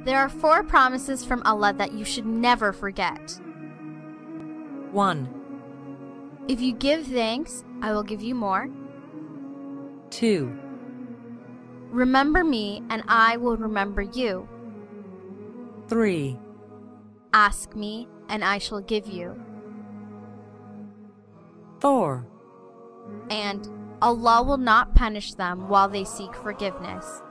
There are 4 promises from Allah that you should never forget. 1, If you give thanks, I will give you more. 2, Remember me, and I will remember you. 3, Ask me, and I shall give you. 4. And Allah will not punish them while they seek forgiveness.